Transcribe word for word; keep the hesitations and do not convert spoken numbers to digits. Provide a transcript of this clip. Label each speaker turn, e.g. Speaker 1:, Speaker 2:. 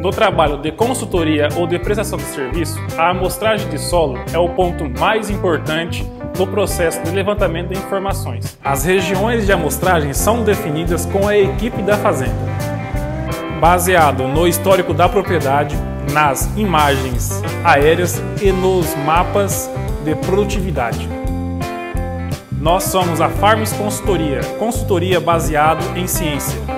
Speaker 1: No trabalho de consultoria ou de prestação de serviço, a amostragem de solo é o ponto mais importante no processo de levantamento de informações. As regiões de amostragem são definidas com a equipe da fazenda, baseado no histórico da propriedade, nas imagens aéreas e nos mapas de produtividade. Nós somos a Farms Consultoria, consultoria baseado em ciência.